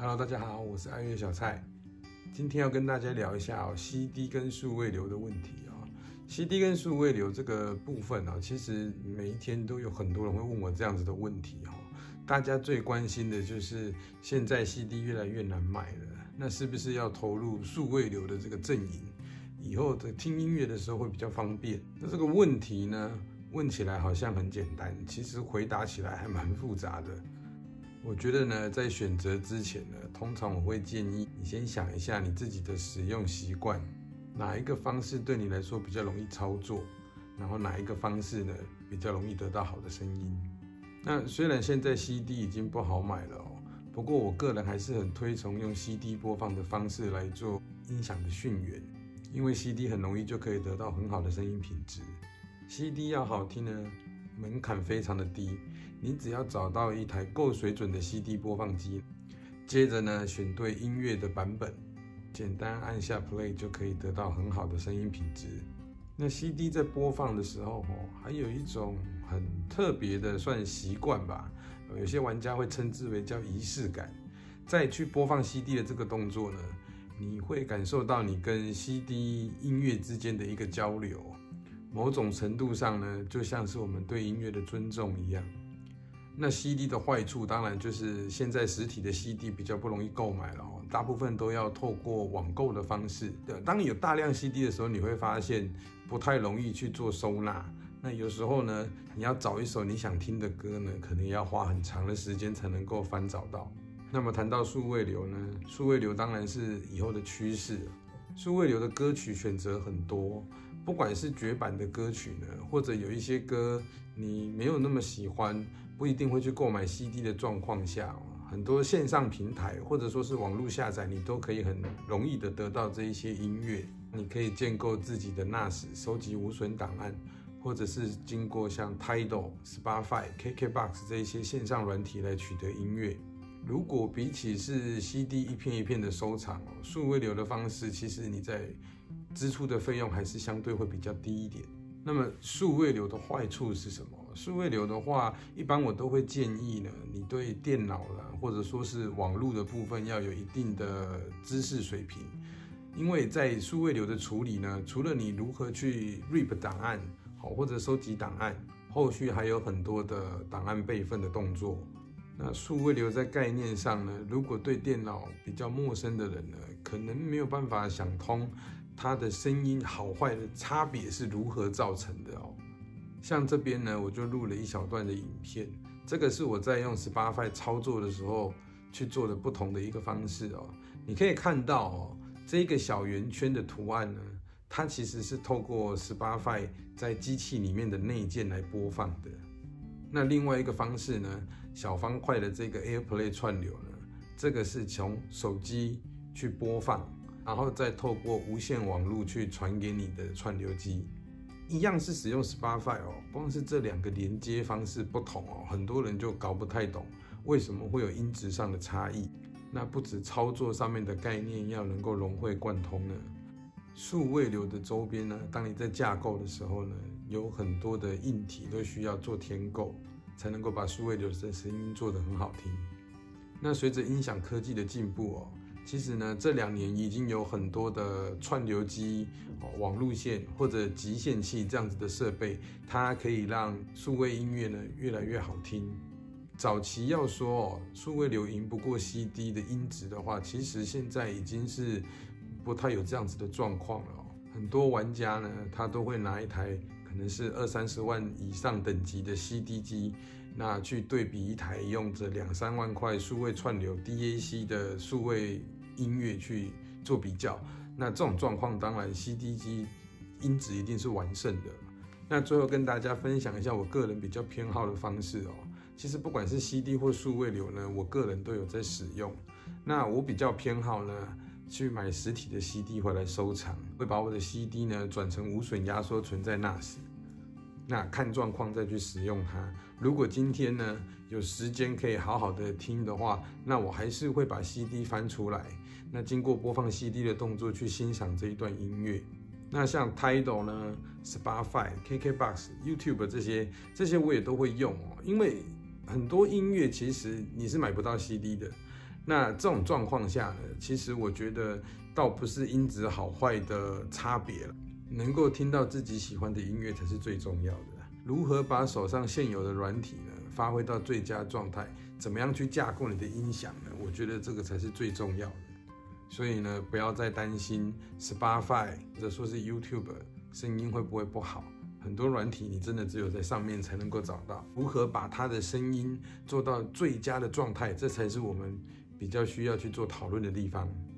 Hello， 大家好，我是爱乐小蔡。今天要跟大家聊一下CD 跟数位流的问题CD 跟数位流这个部分其实每一天都有很多人会问我这样子的问题大家最关心的就是现在 CD 越来越难买了，那是不是要投入数位流的这个阵营，以后的听音乐的时候会比较方便？那这个问题呢，问起来好像很简单，其实回答起来还蛮复杂的。我觉得呢，在选择之前呢，通常我会建议你先想一下你自己的使用习惯，哪一个方式对你来说比较容易操作，然后哪一个方式呢比较容易得到好的声音。那虽然现在 CD 已经不好买了不过我个人还是很推崇用 CD 播放的方式来做音响的讯源，因为 CD 很容易就可以得到很好的声音品质。CD 要好听呢，门槛非常的低，你只要找到一台够水准的 CD 播放机，接着呢选对音乐的版本，简单按下 play 就可以得到很好的声音品质。那 CD 在播放的时候还有一种很特别的算习惯吧，有些玩家会称之为叫仪式感。在去播放 CD 的这个动作呢，你会感受到你跟 CD 音乐之间的一个交流，某种程度上呢，就像是我们对音乐的尊重一样。那 CD 的坏处当然就是现在实体的 CD 比较不容易购买了大部分都要透过网购的方式。当你有大量 CD 的时候，你会发现不太容易去做收纳。那有时候呢，你要找一首你想听的歌呢，可能要花很长的时间才能够翻找到。那么谈到数位流呢，数位流当然是以后的趋势。数位流的歌曲选择很多，不管是绝版的歌曲呢，或者有一些歌你没有那么喜欢，不一定会去购买 CD 的状况下，很多线上平台或者说是网络下载，你都可以很容易的得到这一些音乐。你可以建构自己的 NAS 收集无损档案，或者是经过像 Tidal、Spotify、KKBOX 这一些线上软体来取得音乐。如果比起是 CD 一片一片的收藏数位流的方式，其实你在支出的费用还是相对会比较低一点。那么数位流的坏处是什么？数位流的话，一般我都会建议呢，你对电脑啦，或者说是网络的部分要有一定的知识水平，因为在数位流的处理呢，除了你如何去 RIP 档案，或者收集档案，后续还有很多的档案备份的动作。那数位流在概念上呢，如果对电脑比较陌生的人呢，可能没有办法想通它的声音好坏的差别是如何造成的像这边呢，我就录了一小段的影片，这个是我在用 Spotify 操作的时候去做的不同的一个方式你可以看到这个小圆圈的图案呢，它其实是透过 Spotify 在机器里面的内建来播放的。那另外一个方式呢，小方块的这个 AirPlay 串流呢，这个是从手机去播放，然后再透过无线网路去传给你的串流机。一样是使用 Spotify光是这两个连接方式不同很多人就搞不太懂为什么会有音质上的差异。那不止操作上面的概念要能够融会贯通呢，数位流的周边呢，当你在架构的时候呢，有很多的硬体都需要做添购，才能够把数位流的声音做得很好听。那随着音响科技的进步其实呢，这2年已经有很多的串流机、网路线或者集线器这样子的设备，它可以让数位音乐呢越来越好听。早期要说数位流赢不过 CD 的音质的话，其实现在已经是不太有这样子的状况了很多玩家呢，他都会拿一台可能是20-30万以上等级的 CD 机，那去对比一台用着2-3万块数位串流 DAC 的数位音乐去做比较。那这种状况当然 CD 机音质一定是完胜的。那最后跟大家分享一下我个人比较偏好的方式其实不管是 CD 或数位流呢，我个人都有在使用。那我比较偏好呢，去买实体的 CD 回来收藏，会把我的 CD 呢转成无损压缩存在 NAS， 那看状况再去使用它。如果今天呢有时间可以好好的听的话，那我还是会把 CD 翻出来，那经过播放 CD 的动作去欣赏这一段音乐。那像 Tidal 呢、Spotify、KKBOX、YouTube 这些我也都会用因为很多音乐其实你是买不到 CD 的， 那这种状况下呢，其实我觉得倒不是音质好坏的差别了，能够听到自己喜欢的音乐才是最重要的。如何把手上现有的软体呢发挥到最佳状态，怎么样去架构你的音响呢？我觉得这个才是最重要的。所以呢，不要再担心 Spotify 或者说是 YouTube 声音会不会不好。很多软体你真的只有在上面才能够找到。如何把它的声音做到最佳的状态，这才是我们比较需要去做讨论的地方。